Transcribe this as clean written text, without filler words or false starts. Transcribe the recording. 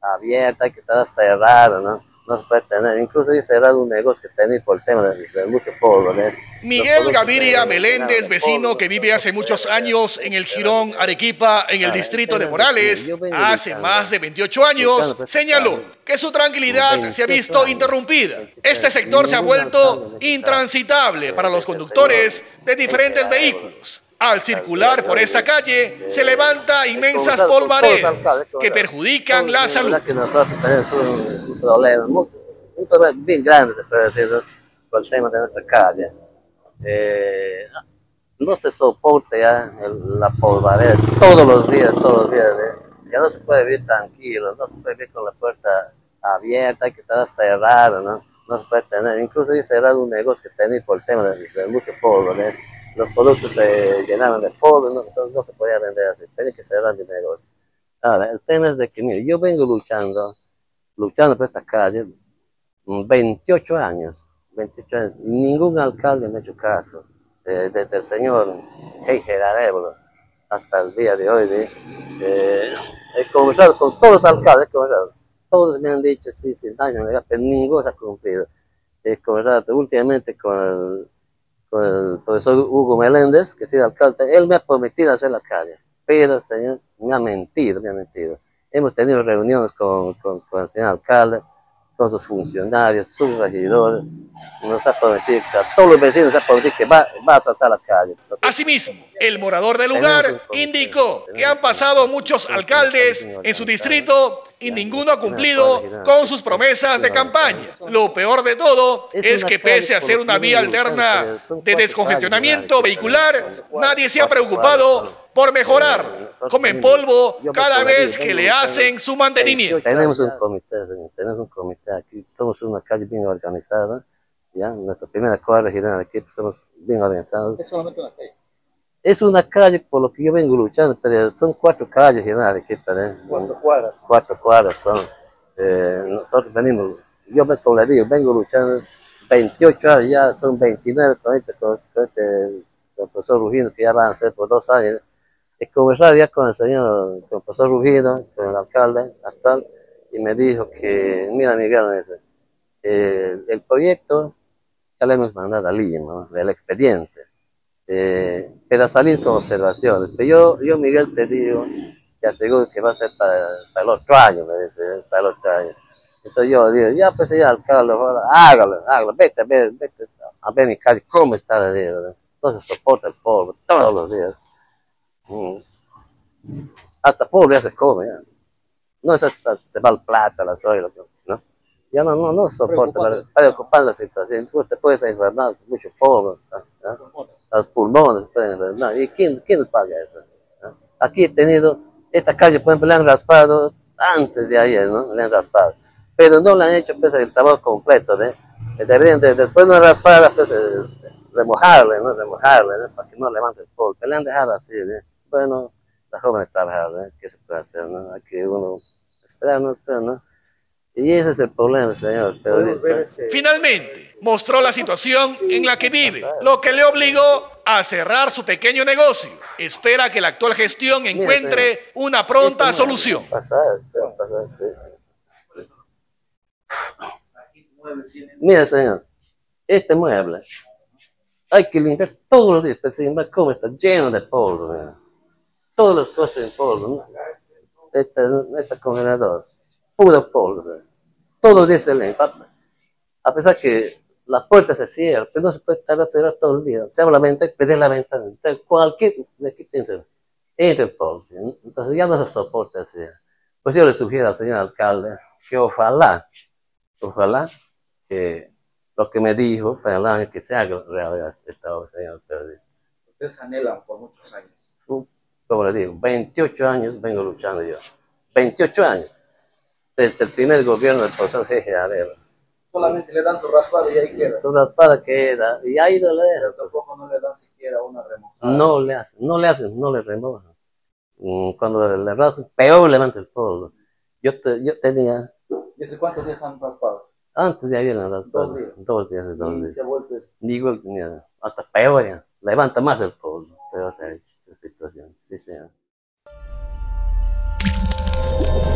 abierta, hay que estar cerrado, ¿no? No se puede tener, incluso he cerrado un negocio que tenía por el tema de mucho polvo, ¿no? Miguel Gaviria Meléndez, vecino que vive hace muchos años en el Jirón Arequipa, en el distrito de Morales, hace más de 28 años, señaló que su tranquilidad se ha visto interrumpida. Este sector se ha vuelto intransitable para los conductores de diferentes vehículos. Al circular por esta calle, se levanta inmensas polvaredas que perjudican la salud. Que nosotros tenemos un problema bien grande, se puede decir, con el tema de nuestra calle. No se soporta ya la polvareda todos los días, ya no se puede vivir tranquilo, no se puede vivir con la puerta abierta, hay que estar cerrado, ¿no? No se puede tener, incluso he cerrado un negocio que tenía por el tema de mucho polvo, ¿no? Los productos se llenaban de polvo, ¿no? Entonces no se podía vender así, tenía que cerrar mi negocio. Ahora, el tema es de que, mire, yo vengo luchando por esta calle 28 años, y ningún alcalde me ha hecho caso, desde el señor Heijer Arevalo hasta el día de hoy. He conversado con todos los alcaldes, todos me han dicho sí, sin daño, pero ninguno se ha cumplido. He conversado últimamente con el profesor Hugo Meléndez, que es el alcalde. Él me ha prometido hacer la calle, pero el señor me ha mentido. Hemos tenido reuniones con el señor alcalde, con sus funcionarios, sus regidores, nos ha prometido, a todos los vecinos nos ha prometido que va a saltar la calle. Asimismo, el morador del lugar indicó que han pasado muchos alcaldes en su distrito y ninguno ha cumplido con sus promesas de campaña. Lo peor de todo es que pese a ser una vía alterna de descongestionamiento vehicular, nadie se ha preocupado por mejorar. Comen polvo cada vez que le hacen su mantenimiento. Tenemos un comité aquí, somos una calle bien organizada, ¿ya? Nuestra primera cuadra regional aquí, somos bien organizados. ¿Es solamente una calle? Es una calle por lo que yo vengo luchando, pero son 4 calles regionales aquí, ¿eh? 4 cuadras. 4 cuadras son. Nosotros venimos, como le digo, vengo luchando 28 años, ya son 29 con el profesor Rugino, que ya van a ser por 2 años. He conversado ya con el profesor Rugino, con el alcalde actual, y me dijo que, mira Miguel, el proyecto ya le hemos mandado a Lima, ¿no? El expediente, pero a salir con observaciones. Pero yo Miguel, te digo, te aseguro que va a ser para el otro año, me dice, para el otro año. Entonces yo digo, ya pues ya alcalde, hágalo, vete a ver mi calle, cómo está, le digo, ¿no? No se soporta el polvo todos los días. Hasta polvo ya se come, ya. No es hasta te va el plata, la soya, ¿no? Ya no soporta, para ocupar la situación. Te puedes enfermar con mucho polvo, ¿no? Los pulmones pueden enfermar. ¿Y quién nos paga eso? ¿No? Aquí he tenido, esta calle, por ejemplo, le han raspado antes de ayer, ¿no? Le han raspado. Pero no le han hecho pues, el trabajo completo, ¿no? Deberían después de una raspada, pues, remojarle, ¿no? Para que no levante el polvo. Pero le han dejado así, ¿no? Bueno, la joven trabajar, ¿no? ¿Qué se puede hacer, no? Hay que uno esperar, ¿no? Y ese es el problema, señores periodistas. Finalmente, mostró la situación en la que vive, lo que le obligó a cerrar su pequeño negocio. Espera que la actual gestión encuentre una pronta solución. Mira, señor, este mueble hay que limpiar todos los días, pero sin embargo, como está lleno de polvo, ¿no? Todas las cosas en polvo, ¿no? Este congelador, puro polvo, ¿no? Todos los días se limpia. A pesar que la puerta se cierra, pero no se puede estar cerrada todo el día. Se abre la ventana y pedir la ventana. Entonces, de aquí entra el polvo, ¿sí? Entonces ya no se soporta así. Pues yo le sugiero al señor alcalde que ojalá que lo que me dijo para el año que se haga realidad esta obra, señor periodista. Ustedes anhelan por muchos años. Como le digo, 28 años vengo luchando yo. 28 años. Desde el primer gobierno del profesor Heijer Arevalo. Solamente le dan su raspada y ahí queda. Su raspada queda, y ahí no le dejan. Tampoco no le dan siquiera una remozada. No le remojan. Cuando le raspan, peor levanta el polvo. Yo tenía... ¿Y hace cuántos días han raspado? Antes de ayer la raspado. 2 días. 2 días. ¿Y se ha vuelto eso? Digo, hasta peor ya. Levanta más el polvo. Peor esa situación. Sí, señor.